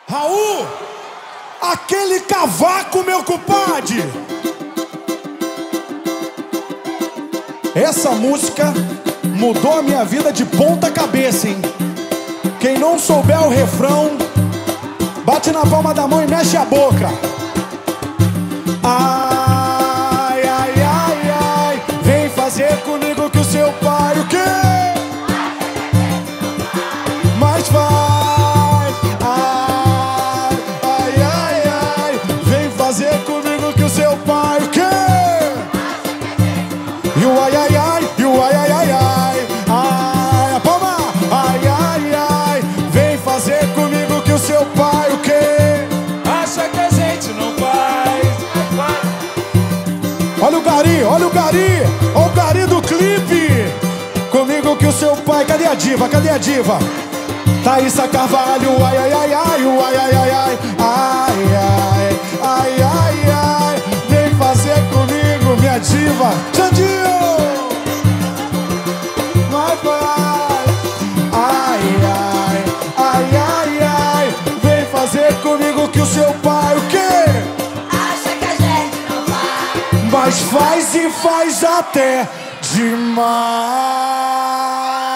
Raul, aquele cavaco, meu compadre. Essa música mudou a minha vida de ponta cabeça, hein? Quem não souber o refrão, bate na palma da mão e mexe a boca. Ai, ai, ai, ai, vem fazer comigo que o seu pai o quê? Mas faz. Ai, ai, ai, ai, vem fazer comigo que o seu pai o quê? E o ai, ai, ai, e o ai, ai, ai, ai, ai, a palma. Ai, ai, ai, vem fazer comigo que o seu pai o quê? Acha que a gente não faz. Olha o gari, olha o gari, olha o gari do clipe. Comigo que o seu pai, cadê a diva, cadê a diva? Thaísa Carvalho, ai, ai, ai, ai, o ai, ai, ai, ai, ai, ai, ai, ai, ai, vem fazer comigo, minha diva, Xandinho! Vai, vai, ai, ai, ai, ai, ai, vem fazer comigo que o seu pai, o quê? Acha que a gente não faz. Mas faz e faz até demais.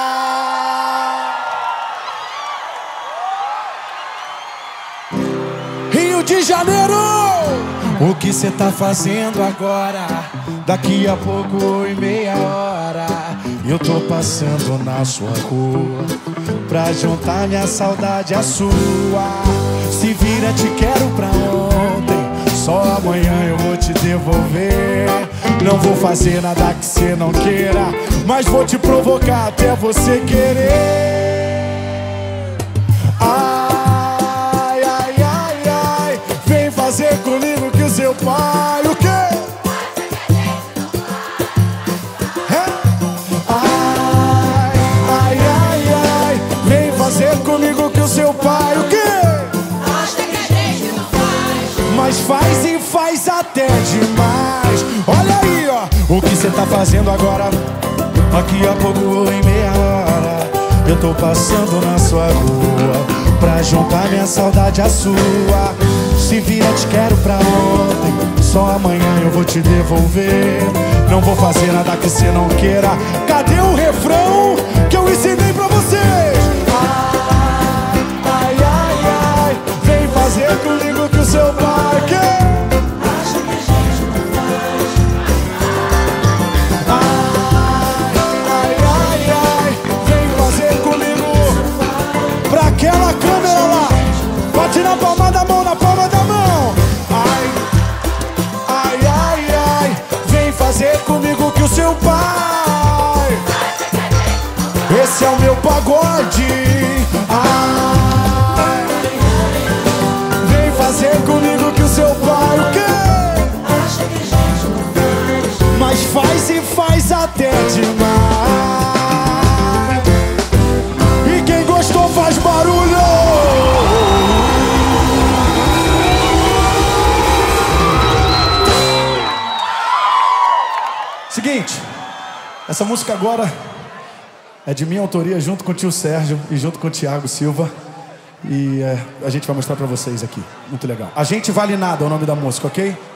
Rio de Janeiro! O que cê tá fazendo agora? Daqui a pouco e meia hora eu tô passando na sua rua pra juntar minha saudade à sua. Se vira, te quero pra ontem, só amanhã eu vou te devolver. Não vou fazer nada que cê não queira, mas vou te provocar até você querer. Ai, ai, ai, ai, vem fazer comigo que o seu pai o quê? Ai, ai, ai, ai, vem fazer comigo que o seu pai o quê? Acha que a gente não faz. Mas faz e faz até demais. Olha aí, ó, o que cê tá fazendo agora? Daqui a pouco em meia hora eu tô passando na sua rua pra juntar minha saudade à sua. Se vira, te quero pra ontem, só amanhã eu vou te devolver. Não vou fazer nada que cê não queira. Cadê o refrão que eu ensinei pra vocês? Ai, ai, ai, ai, vem fazer comigo que o seu pai quer. Acha que a gente não faz. Ai, ai, ai, vem fazer comigo. Pra aquela câmera lá, bate na palma da mão, na palma da mão. Ai, ai, ai, ai, vem fazer comigo que o seu pai. Esse é o meu pagode. Ai, vem fazer comigo que o seu pai o quê? Acha que a gente não faz. Mas faz e faz até demais. E quem gostou faz barulho. Seguinte, essa música agora é de minha autoria, junto com o tio Sérgio e junto com o Thiago Silva. E a gente vai mostrar pra vocês aqui. Muito legal. A Gente Vale Nada é o nome da música, ok?